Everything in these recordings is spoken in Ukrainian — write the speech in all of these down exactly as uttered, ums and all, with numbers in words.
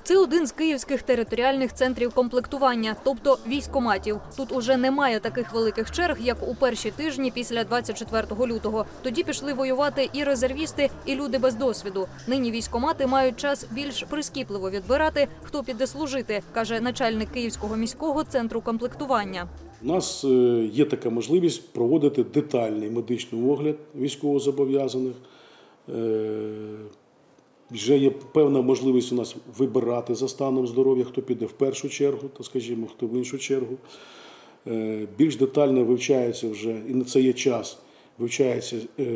Це один з київських територіальних центрів комплектування, тобто військкоматів. Тут уже немає таких великих черг, як у перші тижні після двадцять четвертого лютого. Тоді пішли воювати і резервісти, і люди без досвіду. Нині військкомати мають час більш прискіпливо відбирати, хто піде служити, каже начальник Київського міського центру комплектування. У нас є така можливість проводити детальний медичний огляд військовозобов'язаних. Вже є певна можливість у нас вибирати за станом здоров'я, хто піде в першу чергу, то, скажімо, хто в іншу чергу. Більш детально вивчається вже, і на це є час, вивчається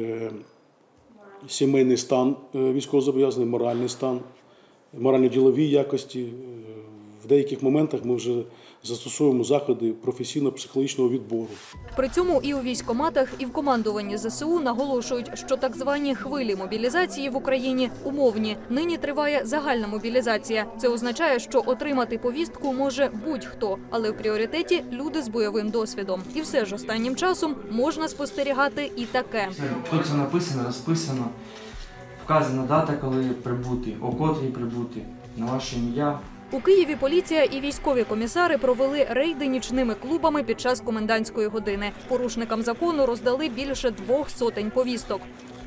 сімейний стан військовозобов'язаних, моральний стан, морально-ділові якості. В деяких моментах ми вже застосовуємо заходи професійно-психологічного відбору. При цьому і у військкоматах, і в командуванні зе се у наголошують, що так звані хвилі мобілізації в Україні умовні. Нині триває загальна мобілізація. Це означає, що отримати повістку може будь-хто, але в пріоритеті люди з бойовим досвідом. І все ж останнім часом можна спостерігати і таке. Тут це написано, розписано, вказана дата, коли прибути, о котрій прибути, на ваше ім'я. У Києві поліція і військові комісари провели рейди нічними клубами під час комендантської години. Порушникам закону роздали більше двох сотень повісток.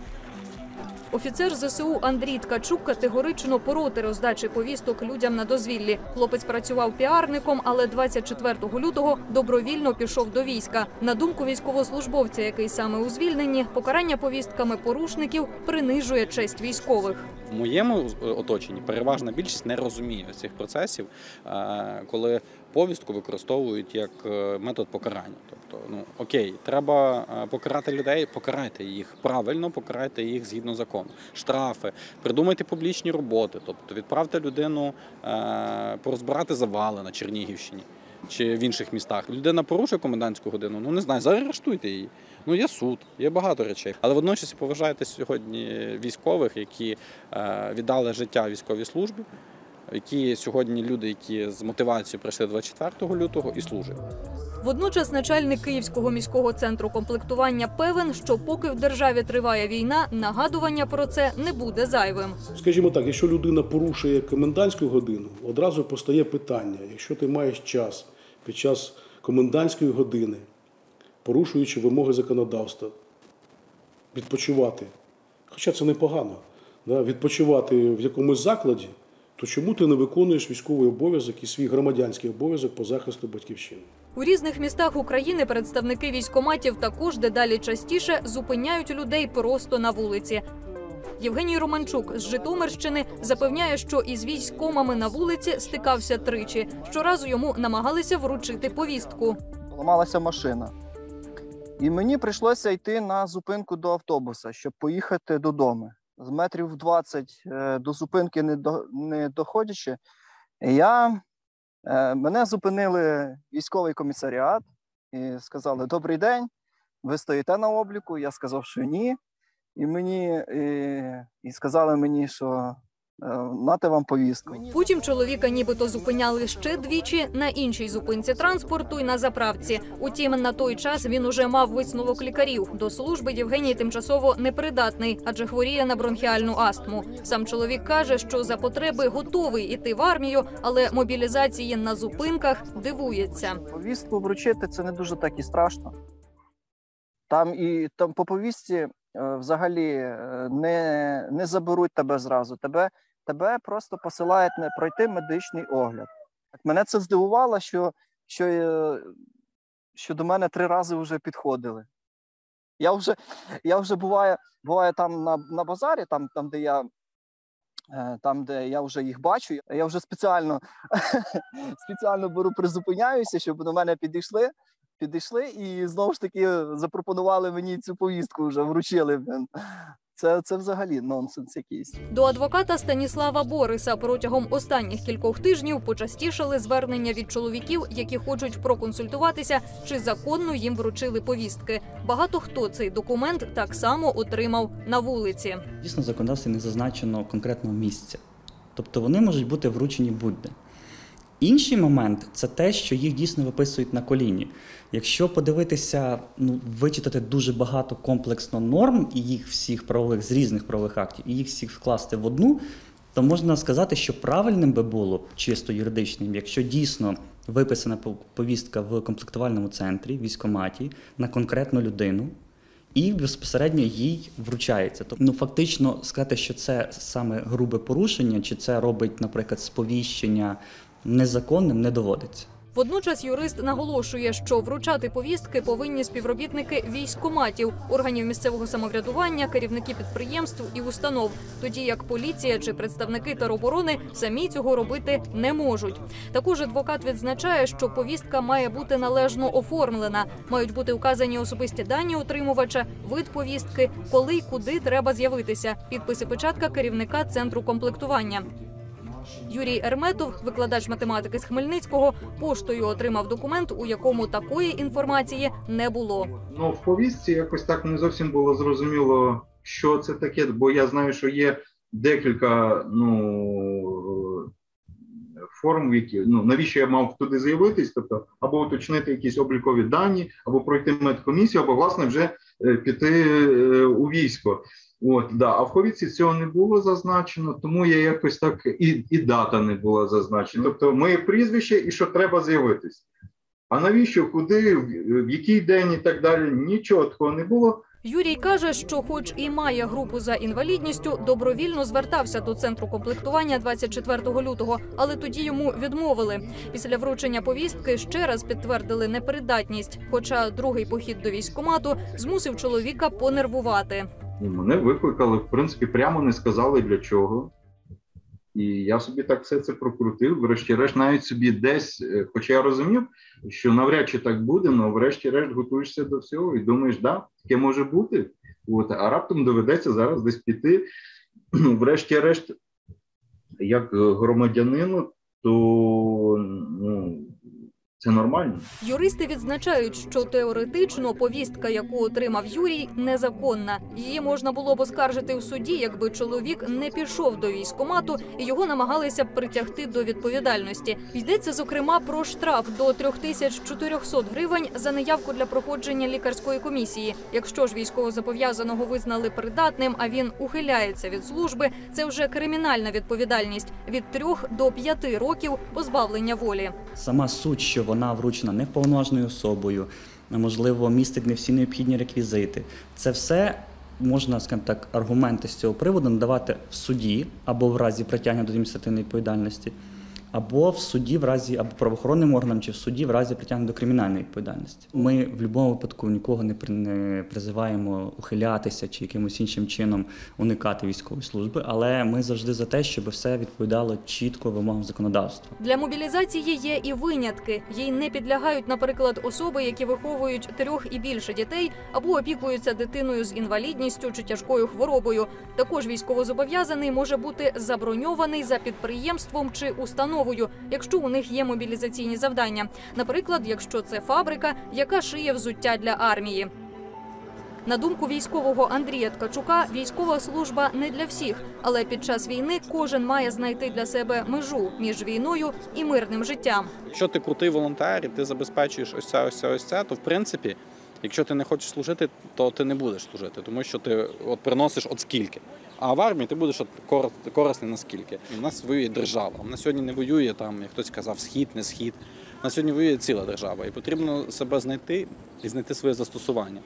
Офіцер зе се у Андрій Ткачук категорично проти роздачі повісток людям на дозвіллі. Хлопець працював піарником, але двадцять четвертого лютого добровільно пішов до війська. На думку військовослужбовця, який саме у звільненні, покарання повістками порушників принижує честь військових. В моєму оточенні переважна більшість не розуміє цих процесів, коли повістку використовують як метод покарання. Тобто, ну окей, треба покарати людей, покарайте їх правильно, покарайте їх згідно закону. Штрафи, придумайте публічні роботи, тобто відправте людину порозбирати завали на Чернігівщині чи в інших містах. Людина порушує комендантську годину, ну не знаю, заарештуйте її. Ну є суд, є багато речей. Але водночас поважайте сьогодні військових, які віддали життя військовій службі, які сьогодні люди, які з мотивацією прийшли двадцять четвертого лютого і служать. Водночас начальник Київського міського центру комплектування певен, що поки в державі триває війна, нагадування про це не буде зайвим. Скажімо так, якщо людина порушує комендантську годину, одразу постає питання, якщо ти маєш час під час комендантської години, порушуючи вимоги законодавства, відпочивати, хоча це непогано, відпочивати в якомусь закладі, то чому ти не виконуєш військовий обов'язок і свій громадянський обов'язок по захисту батьківщини? У різних містах України представники військкоматів також дедалі частіше зупиняють людей просто на вулиці. Євгеній Романчук з Житомирщини запевняє, що із військкомами на вулиці стикався тричі. Щоразу йому намагалися вручити повістку. Ламалася машина. І мені прийшлося йти на зупинку до автобуса, щоб поїхати додому. З метрів двадцять до зупинки не, до, не доходячи, я, мене зупинили військовий комісаріат і сказали: «Добрий день, ви стоїте на обліку?» Я сказав, що ні. І, мені, і, і сказали мені, що нате вам повістку. Потім чоловіка нібито зупиняли ще двічі на іншій зупинці транспорту і на заправці. Утім, на той час він уже мав висновок лікарів. До служби Євгеній тимчасово непридатний, адже хворіє на бронхіальну астму. Сам чоловік каже, що за потреби готовий іти в армію, але мобілізації на зупинках дивується. Повістку вручити – це не дуже так і страшно. Там і там по повістці взагалі не, не заберуть тебе зразу. Тебе Тебе просто посилають не пройти медичний огляд. Мене це здивувало, що, що, що до мене три рази вже підходили. Я вже, я вже буває, буває там на, на базарі, там, там, де я, там, де я вже їх бачу, я вже спеціально, спеціально беру, призупиняюся, щоб до мене підійшли, підійшли і знову ж таки запропонували мені цю повістку, вже вручили. Це, це взагалі нонсенс якийсь. До адвоката Станіслава Бориса протягом останніх кількох тижнів почастішали звернення від чоловіків, які хочуть проконсультуватися, чи законно їм вручили повістки. Багато хто цей документ так само отримав на вулиці. Дійсно, в законодавстві не зазначено конкретного місця. Тобто вони можуть бути вручені будь-де. Інший момент – це те, що їх дійсно виписують на коліні. Якщо подивитися, ну, вичитати дуже багато комплексно норм і їх всіх правових, з різних правових актів, і їх всіх вкласти в одну, то можна сказати, що правильним би було, чисто юридичним, якщо дійсно виписана повістка в комплектувальному центрі, військкоматі, на конкретну людину, і безпосередньо їй вручається. Тобто, ну, фактично сказати, що це саме грубе порушення, чи це робить, наприклад, сповіщення незаконним, не доводиться. Водночас юрист наголошує, що вручати повістки повинні співробітники військкоматів, органів місцевого самоврядування, керівники підприємств і установ, тоді як поліція чи представники тероборони самі цього робити не можуть. Також адвокат відзначає, що повістка має бути належно оформлена, мають бути вказані особисті дані отримувача, вид повістки, коли й куди треба з'явитися, підпис і печатка керівника центру комплектування. Юрій Ерметов, викладач математики з Хмельницького, поштою отримав документ, у якому такої інформації не було. Ну, в повістці якось так не зовсім було зрозуміло, що це таке, бо я знаю, що є декілька, ну, форм, які, ну, навіщо я мав туди з'явитись, тобто або уточнити якісь облікові дані, або пройти медкомісію, або, власне, вже піти у військо. От, да. А в повістці цього не було зазначено, тому я якось так, і, і дата не була зазначена. Тобто моє прізвище і що треба з'явитись. А навіщо, куди, в який день і так далі, нічого такого не було. Юрій каже, що хоч і має групу за інвалідністю, добровільно звертався до центру комплектування двадцять четвертого лютого, але тоді йому відмовили. Після вручення повістки ще раз підтвердили непридатність, хоча другий похід до військкомату змусив чоловіка понервувати. Мене викликали, в принципі, прямо не сказали для чого. І я собі так все це прокрутив, врешті-решт навіть собі десь, хоча я розумів, що навряд чи так буде, але врешті-решт готуєшся до всього і думаєш, да, таке може бути. От, а раптом доведеться зараз десь піти. Врешті-решт, як громадянину, то, ну, це нормально. Юристи відзначають, що теоретично повістка, яку отримав Юрій, незаконна. Її можна було б оскаржити в суді, якби чоловік не пішов до військкомату і його намагалися б притягти до відповідальності. Йдеться, зокрема, про штраф до три тисячі чотириста гривень за неявку для проходження лікарської комісії. Якщо ж військовозобов'язаного визнали придатним, а він ухиляється від служби, це вже кримінальна відповідальність – від трьох до п'яти років позбавлення волі. Сама суть, що вона вручена неповноваженою особою, можливо, містить не всі необхідні реквізити. Це все можна, скажімо так, аргументи з цього приводу надавати в суді або в разі притягнення до адміністративної відповідальності, або в суді в разі, або правоохоронним органам, чи в суді в разі притягнення до кримінальної відповідальності. Ми в будь-якому випадку нікого не, при, не призиваємо ухилятися чи якимось іншим чином уникати військової служби, але ми завжди за те, щоб все відповідало чітко вимогам законодавства. Для мобілізації є і винятки. Їй не підлягають, наприклад, особи, які виховують трьох і більше дітей або опікуються дитиною з інвалідністю чи тяжкою хворобою. Також військовозобов'язаний може бути заброньований за підприємством чи установою, якщо у них є мобілізаційні завдання. Наприклад, якщо це фабрика, яка шиє взуття для армії. На думку військового Андрія Ткачука, військова служба не для всіх, але під час війни кожен має знайти для себе межу між війною і мирним життям. Якщо ти крутий волонтер і ти забезпечуєш ось це, ось це, ось це, то в принципі, якщо ти не хочеш служити, то ти не будеш служити, тому що ти от приносиш от скільки. А в армії ти будеш от корисний наскільки. У нас воює держава. У нас сьогодні не воює, там, як хтось казав, схід, не схід. У нас сьогодні воює ціла держава. І потрібно себе знайти і знайти своє застосування.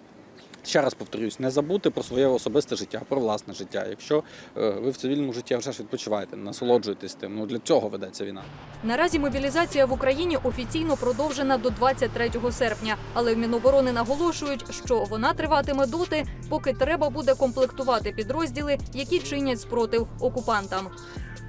Ще раз повторюсь, не забути про своє особисте життя, про власне життя. Якщо ви в цивільному житті вже ж відпочиваєте, насолоджуєтесь тим, ну для цього ведеться війна. Наразі мобілізація в Україні офіційно продовжена до двадцять третього серпня, але в Міноборони наголошують, що вона триватиме доти, поки треба буде комплектувати підрозділи, які чинять спротив окупантам.